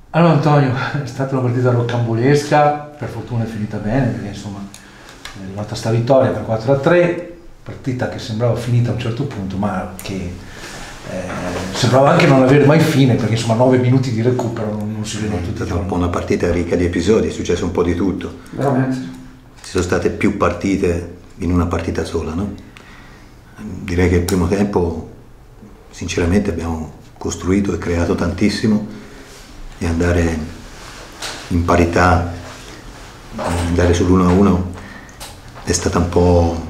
Allora Antonio, è stata una partita rocambolesca, per fortuna è finita bene perché insomma è arrivata sta vittoria per 4-3, partita che sembrava finita a un certo punto ma che sembrava anche non avere mai fine perché insomma 9 minuti di recupero non si vedono tutti i È stata un po' giorni. una partita ricca di episodi, è successo un po' di tutto. Veramente? Ci sono state più partite in una partita sola, no? Direi che il primo tempo, sinceramente, abbiamo costruito e creato tantissimo e andare in parità, andare sull'1-1 è stata un po'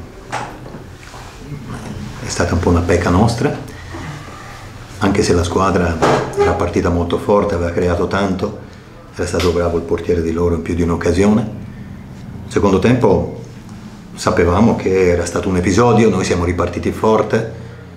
una pecca nostra, anche se la squadra era partita molto forte, aveva creato tanto, era stato bravo il portiere di loro in più di un'occasione. Secondo tempo sapevamo che era stato un episodio, noi siamo ripartiti forte,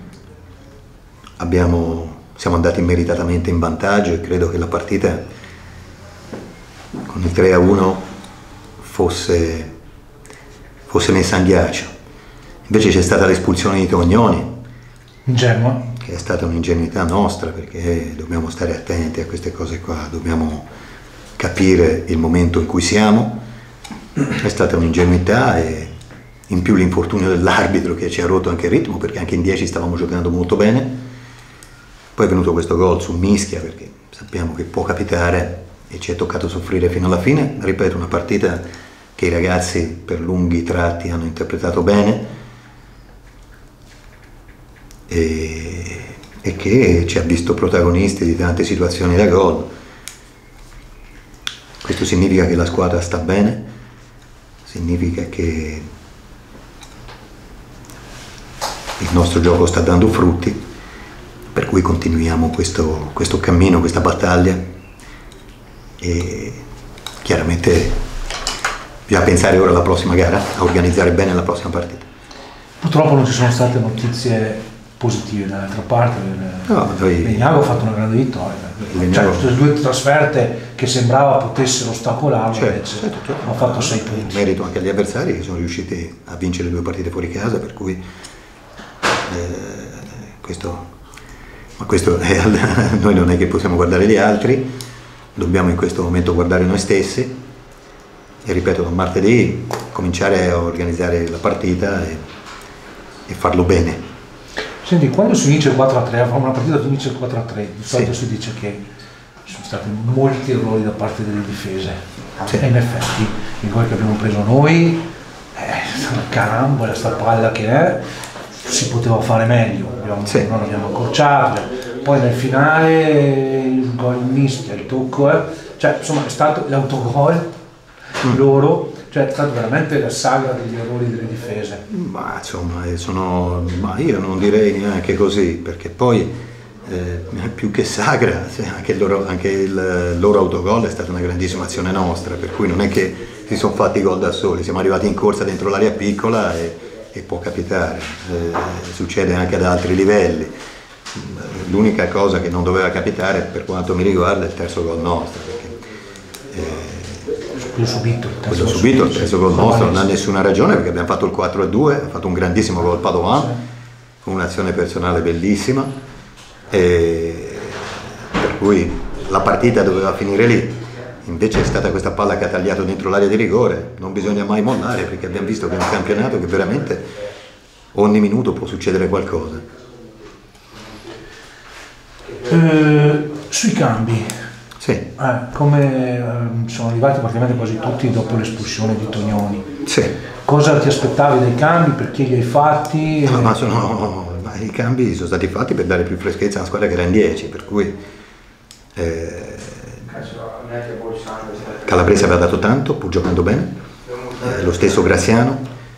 siamo andati meritatamente in vantaggio e credo che la partita con il 3-1 fosse messa in ghiaccio. Invece c'è stata l'espulsione di Tognoni, Ingenua? che è stata un'ingenuità nostra, perché dobbiamo stare attenti a queste cose qua, dobbiamo capire il momento in cui siamo. È stata un'ingenuità e in più l'infortunio dell'arbitro che ci ha rotto anche il ritmo, perché anche in 10 stavamo giocando molto bene. Poi è venuto questo gol su mischia, perché sappiamo che può capitare e ci è toccato soffrire fino alla fine. Ripeto, una partita che i ragazzi per lunghi tratti hanno interpretato bene e che ci ha visto protagonisti di tante situazioni da gol. Questo significa che la squadra sta bene, significa che il nostro gioco sta dando frutti, per cui continuiamo questo cammino, questa battaglia e chiaramente bisogna pensare ora alla prossima gara, a organizzare bene la prossima partita. Purtroppo non ci sono state notizie positive dall'altra parte. No, Legnago ha fatto una grande vittoria, cioè queste due trasferte che sembrava potessero ostacolarlo, invece ha fatto 6 punti. Merito anche agli avversari che sono riusciti a vincere 2 partite fuori casa, per cui questo è, noi non è che possiamo guardare gli altri, dobbiamo in questo momento guardare noi stessi e ripeto, da martedì cominciare a organizzare la partita e farlo bene. Senti, quando si vince il 4-3, fa una partita che finisce il 4-3, di solito si dice che ci sono stati molti errori da parte delle difese, e in effetti il gol che abbiamo preso noi una carambola, sta palla che è, si poteva fare meglio, non abbiamo accorciato, poi nel finale il gol in mischia, il tocco, cioè insomma è stato l'autogol loro, cioè è stata veramente la saga degli errori delle difese. Ma insomma, ma io non direi neanche così, perché poi più che sagra, anche il loro autogol è stata una grandissima azione nostra, per cui non è che si sono fatti i gol da soli, siamo arrivati in corsa dentro l'area piccola e può capitare, succede anche ad altri livelli. L'unica cosa che non doveva capitare per quanto mi riguarda è il terzo gol nostro, perché Quello subito, il terzo gol nostro non ha nessuna ragione, perché abbiamo fatto il 4-2, ha fatto un grandissimo gol Padovan, con un'azione personale bellissima, per cui la partita doveva finire lì. Invece è stata questa palla che ha tagliato dentro l'area di rigore. Non bisogna mai mollare, perché abbiamo visto che è un campionato che veramente ogni minuto può succedere qualcosa. Sui cambi, sì. come sono arrivati praticamente quasi tutti dopo l'espulsione di Tognoni. Sì. Cosa ti aspettavi dai cambi? Perché li hai fatti? Ma i cambi sono stati fatti per dare più freschezza a una squadra che era in 10, per cui Calabrese aveva dato tanto, pur giocando bene, lo stesso Graziano,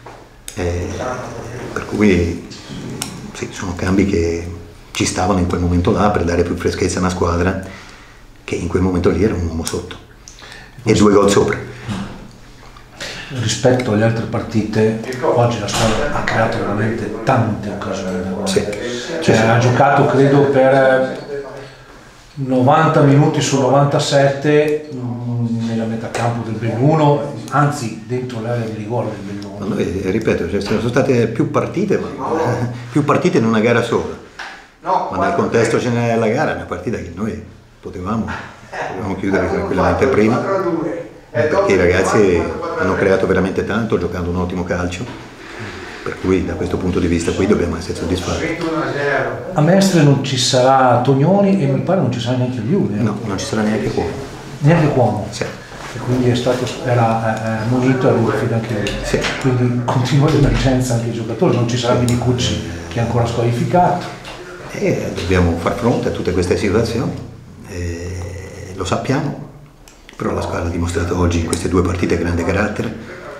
per cui sì, sono cambi che ci stavano in quel momento là per dare più freschezza a una squadra che in quel momento lì era un uomo sotto e 2 gol sopra. Rispetto alle altre partite, oggi la squadra ha creato veramente tante occasioni. Sì. Cioè, ha giocato credo per 90 minuti su 97 nella metà campo del Belluno, anzi dentro l'area di rigore del Belluno. Noi, ripeto, sono state più partite in una gara sola, ma nel contesto generale della gara è una partita che noi potevamo Dovevamo chiudere tranquillamente prima, perché i ragazzi hanno creato veramente tanto giocando un ottimo calcio, per cui da questo punto di vista qui dobbiamo essere soddisfatti. A Mestre non ci sarà Tognoni e mi pare non ci sarà neanche Liuve. No, non ci sarà neanche Cuomo. Neanche Cuomo? Sì. E quindi era munito e riuscito anche lui. Sì. Quindi continua l'emergenza anche i giocatori, non ci sarà Minicucci che è ancora squalificato. E dobbiamo far fronte a tutte queste situazioni, lo sappiamo, però la squadra ha dimostrato oggi in queste 2 partite grande carattere.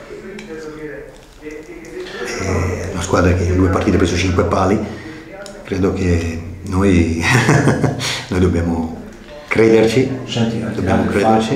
È una squadra che in 2 partite ha preso 5 pali, credo che noi, noi dobbiamo crederci, dobbiamo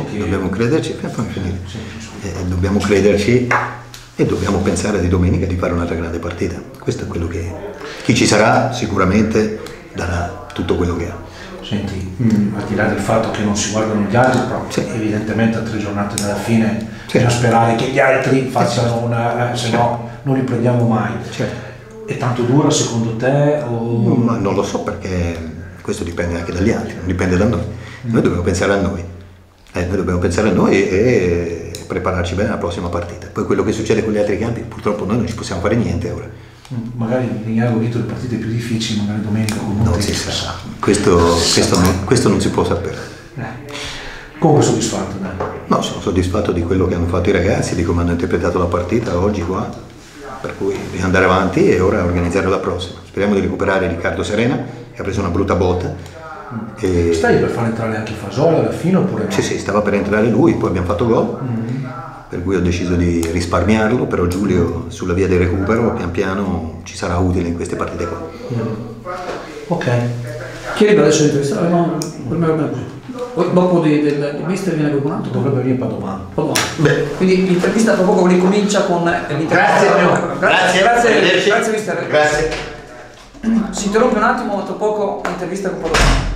crederci e dobbiamo pensare di domenica di fare un'altra grande partita. Questo è quello che chi ci sarà sicuramente darà tutto quello che ha. Senti, al di là del fatto che non si guardano gli altri, però evidentemente a 3 giornate dalla fine bisogna sperare che gli altri facciano una, se no non li prendiamo mai. È tanto dura secondo te? O... Ma non lo so, perché questo dipende anche dagli altri, non dipende da noi. Noi dobbiamo pensare a noi. Noi dobbiamo pensare a noi e prepararci bene alla prossima partita. Poi quello che succede con gli altri campi, purtroppo noi non ci possiamo fare niente ora. Magari Legnano ha vinto le partite più difficili, magari domenica con non si sa. Questo non si può sapere. Comunque soddisfatto, dai. No, sono soddisfatto di quello che hanno fatto i ragazzi, di come hanno interpretato la partita oggi qua, per cui bisogna andare avanti e ora organizzare la prossima. Speriamo di recuperare Riccardo Serena, che ha preso una brutta botta. Stai per far entrare anche Fasola alla fine oppure no? Sì, stava per entrare lui, poi abbiamo fatto gol. Per cui ho deciso di risparmiarlo, però Giulio sulla via del recupero pian piano ci sarà utile in queste partite qua. Ok. Chi arriva adesso in intervista? No, per me dopo di mister viene qualcun altro? Dovrebbe venire Padovano. Quindi l'intervista tra poco ricomincia con l'intervista. Grazie mister. Grazie. Si interrompe un attimo, tra poco l'intervista con Padovano.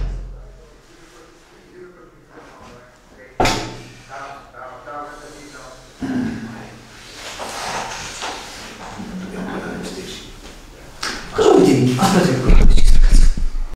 Cosa vuoi dire? Aspetta.